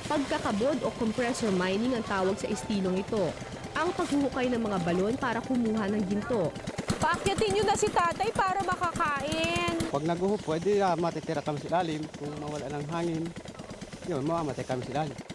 Pagkakabod o compressor mining ang tawag sa estilong ito. Ang paghuhukay ng mga balon para kumuha ng ginto. Paakyatin nyo na si tatay para makakain. Pag naguho, pwede matitira kami sa ilalim. Kung mawala ng hangin, yun, mamamatay kami sa ilalim.